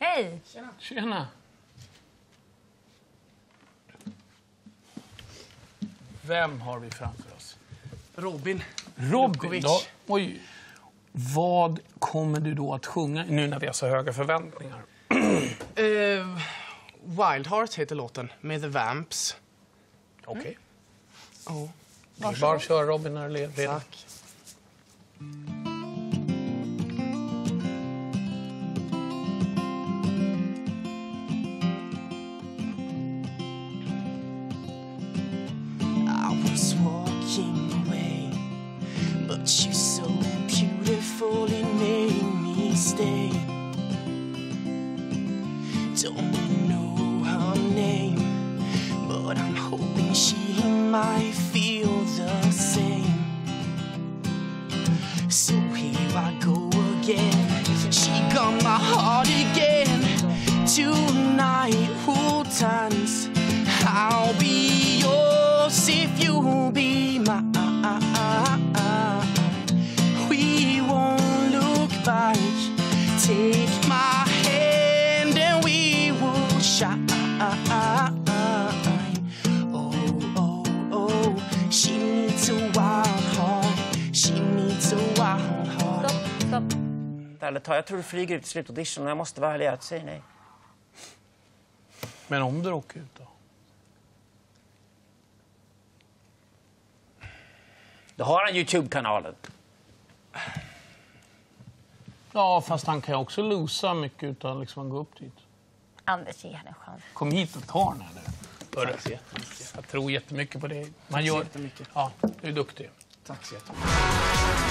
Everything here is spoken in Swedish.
Hej! Tjena. Vem har vi framför oss? Robin. Robin? Då, oj. Vad kommer du då att sjunga nu när vi har så höga förväntningar? Wild Heart heter låten med The Vamps. Okej. Oh. Bara kör Robin när du är redo. Tack. I was walking away, but you're so beautiful it made me stay. Don't know her name, but I'm hoping she might feel the same. So here I go again. She got my heart again. Tonight, who'll dance? I'll be yours if you'll be mine. We won't look back. Take my hand and we will shine. Oh, oh, oh. She needs a wild heart. She needs a wild heart. Stopp. Eller jag tror du flyger ut i slutaudition och jag måste vara ärlig att säga nej. Men om du åker ut då? Du har en YouTube-kanalen. Ja, fast han kan ju också losa mycket utan liksom att gå upp dit. Anders, ge henne en chans. Kom hit och ta den här nu. Tack så jättemycket. Jag tror jättemycket på det. Tack så jättemycket. Ja, du är duktig. Tack så jättemycket.